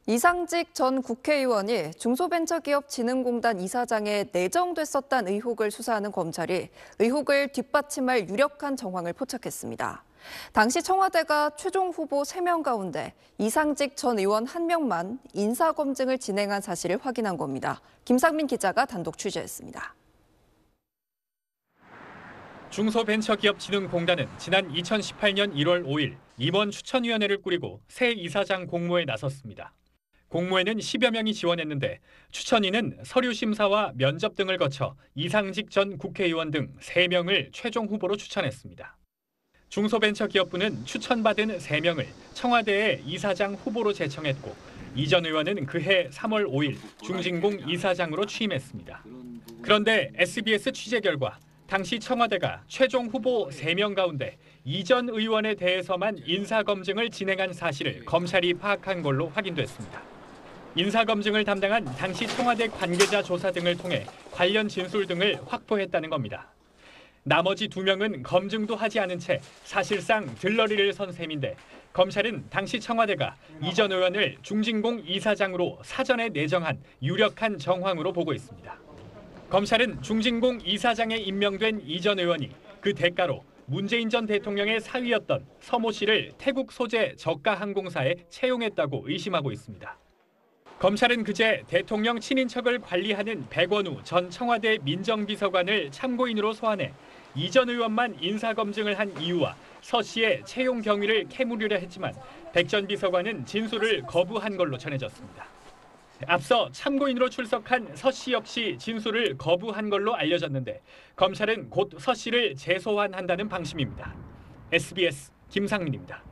이상직 전 국회의원이 중소벤처기업진흥공단 이사장에 내정됐었다는 의혹을 수사하는 검찰이 의혹을 뒷받침할 유력한 정황을 포착했습니다. 당시 청와대가 최종 후보 3명 가운데 이상직 전 의원 1명만 인사검증을 진행한 사실을 확인한 겁니다. 김상민 기자가 단독 취재했습니다. 중소벤처기업진흥공단은 지난 2018년 1월 5일 임원 추천위원회를 꾸리고 새 이사장 공모에 나섰습니다. 공모에는 10여 명이 지원했는데 추천위는 서류 심사와 면접 등을 거쳐 이상직 전 국회의원 등 3명을 최종 후보로 추천했습니다. 중소벤처기업부는 추천받은 3명을 청와대의 이사장 후보로 제청했고 이 전 의원은 그해 3월 5일 중진공 이사장으로 취임했습니다. 그런데 SBS 취재 결과 당시 청와대가 최종 후보 3명 가운데 이 전 의원에 대해서만 인사검증을 진행한 사실을 검찰이 파악한 걸로 확인됐습니다. 인사검증을 담당한 당시 청와대 관계자 조사 등을 통해 관련 진술 등을 확보했다는 겁니다. 나머지 2명은 검증도 하지 않은 채 사실상 들러리를 선 셈인데 검찰은 당시 청와대가 이 전 의원을 중진공 이사장으로 사전에 내정한 유력한 정황으로 보고 있습니다. 검찰은 중진공 이사장에 임명된 이 전 의원이 그 대가로 문재인 전 대통령의 사위였던 서모 씨를 태국 소재 저가항공사에 채용했다고 의심하고 있습니다. 검찰은 그제 대통령 친인척을 관리하는 백원우 전 청와대 민정비서관을 참고인으로 소환해 이 전 의원만 인사검증을 한 이유와 서 씨의 채용 경위를 캐물으려 했지만 백 전 비서관은 진술을 거부한 걸로 전해졌습니다. 앞서 참고인으로 출석한 서 씨 역시 진술을 거부한 걸로 알려졌는데 검찰은 곧 서 씨를 재소환한다는 방침입니다. SBS 김상민입니다.